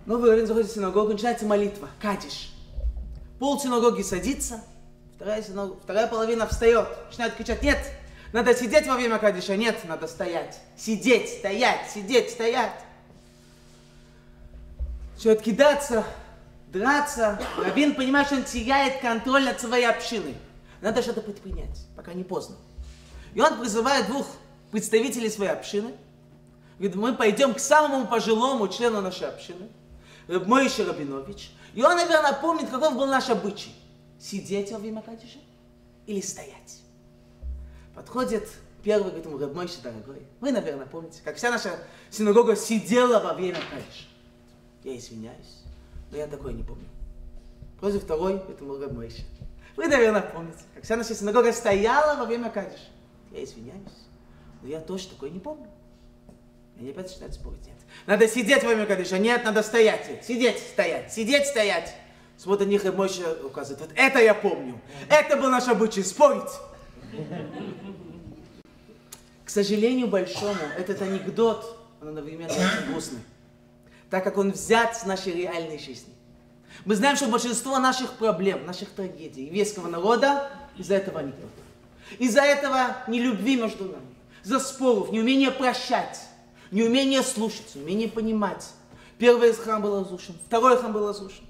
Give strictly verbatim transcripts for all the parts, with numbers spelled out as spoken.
Новый раввин заходит в синагогу, начинается молитва, кадиш. Пол синагоги садится, вторая, синагога, вторая половина встает, начинает кричать: нет, надо сидеть во время кадиша, нет, надо стоять. Сидеть, стоять, сидеть, стоять. Начинает кидаться, драться. Раввин понимает, что он теряет контроль над своей общиной. Надо что-то предпринять, пока не поздно. И он призывает двух представителей своей общины. Говорит: мы пойдем к самому пожилому члену нашей общины, Раб Моше Рабинович. И он, наверное, помнит, каков был наш обычай. Сидеть во время кадиша или стоять. Подходит первый, говорит ему: Раб Моше, дорогой, вы, наверное, помните, как вся наша синагога сидела во время кадиша. Я извиняюсь, но я такое не помню. Против второй, говорит ему Раб Моше: вы, наверное, помните, как вся наша синагога стояла во время кадиша. Я извиняюсь, но я тоже такое не помню. И они опять начинают спорить: нет, надо сидеть во время кадиша, нет, надо стоять, сидеть, стоять, сидеть, стоять. Смотрит на них, Раб Моше указывает: вот это я помню, это был наш обычай, спорить. К сожалению большому, этот анекдот, он одновременно очень грустный, так как он взят с нашей реальной жизни. Мы знаем, что большинство наших проблем, наших трагедий еврейского народа из-за этого анекдота. Из-за этого нелюбви между нами, из-за споров, неумения прощать, неумения слушать, неумения понимать. Первый храм был разрушен, второй храм был разрушен.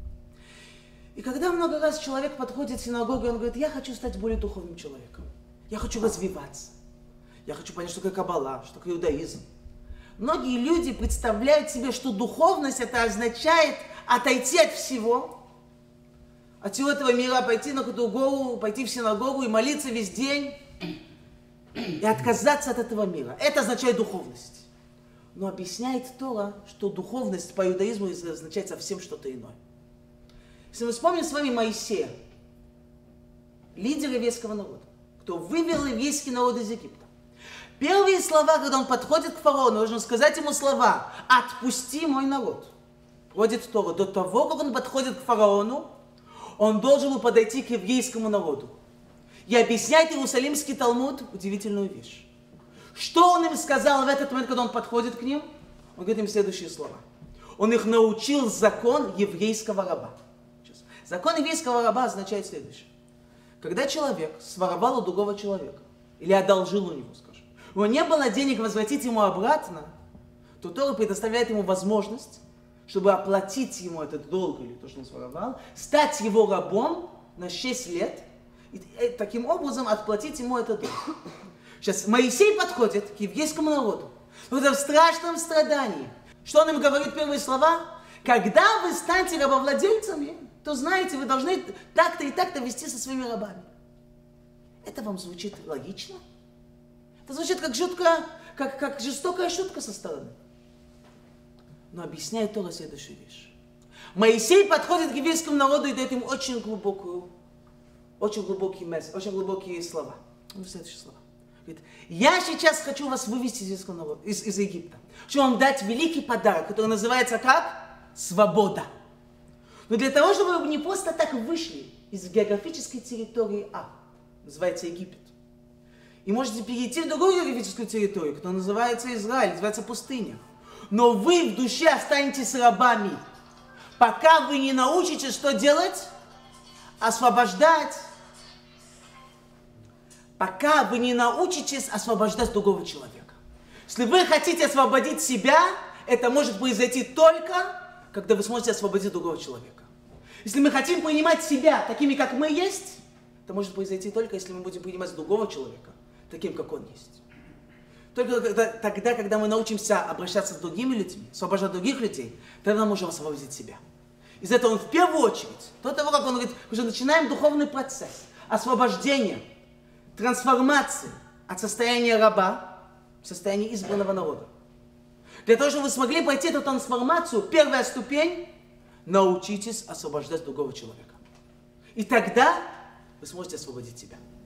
И когда много раз человек подходит в синагогу, он говорит: я хочу стать более духовным человеком, я хочу развиваться, я хочу понять, что такое каббала, что такое иудаизм. Многие люди представляют себе, что духовность это означает отойти от всего, от всего этого мира, пойти на какую-то гору, пойти в синагогу и молиться весь день, и отказаться от этого мира. Это означает духовность. Но объясняет Тора, что духовность по иудаизму означает совсем что-то иное. Если мы вспомним с вами Моисея, лидера еврейского народа, кто вывел еврейский народ из Египта. Первые слова, когда он подходит к фараону, нужно сказать ему слова: «Отпусти мой народ». Вводит Тора. До того, как он подходит к фараону, он должен был подойти к еврейскому народу. И объясняет Иерусалимский Талмуд удивительную вещь. Что он им сказал в этот момент, когда он подходит к ним? Он говорит им следующие слова. Он их научил закон еврейского раба. Закон еврейского раба означает следующее. Когда человек своровал у другого человека, или одолжил у него, скажем, у него не было денег возвратить ему обратно, то Тора предоставляет ему возможность, чтобы оплатить ему этот долг, или то, что он своровал, стать его рабом на шесть лет, и таким образом отплатить ему этот долг. Сейчас Моисей подходит к еврейскому народу, в этом страшном страдании. Что он им говорит первые слова? Когда вы станете рабовладельцами, то знаете, вы должны так-то и так-то вести со своими рабами. Это вам звучит логично? Это звучит как жуткая, как, как жестокая шутка со стороны. Но объясняет Тора следующую вещь. Моисей подходит к еврейскому народу и дает им очень глубокую, очень глубокие месседжи, очень глубокие слова. Он говорит следующие слова. Говорит: я сейчас хочу вас вывести из еврейского народа, из, из Египта. Хочу вам дать великий подарок, который называется как? Свобода. Но для того, чтобы вы не просто так вышли из географической территории А, называется Египет, и можете перейти в другую географическую территорию, которая называется Израиль, называется пустыня. Но вы в душе останетесь рабами, пока вы не научитесь, что делать? Освобождать. Пока вы не научитесь освобождать другого человека. Если вы хотите освободить себя, это может произойти только, когда вы сможете освободить другого человека. Если мы хотим принимать себя такими, как мы есть, это может произойти только, если мы будем принимать другого человека таким, как он есть. Только когда, тогда, когда мы научимся обращаться с другими людьми, освобождать других людей, тогда мы можем освободить себя. Из этого он в первую очередь, до того, как он говорит, уже начинаем духовный процесс освобождения, трансформации от состояния раба в состояние избранного народа. Для того, чтобы вы смогли пройти эту трансформацию, первая ступень – научитесь освобождать другого человека. И тогда вы сможете освободить себя.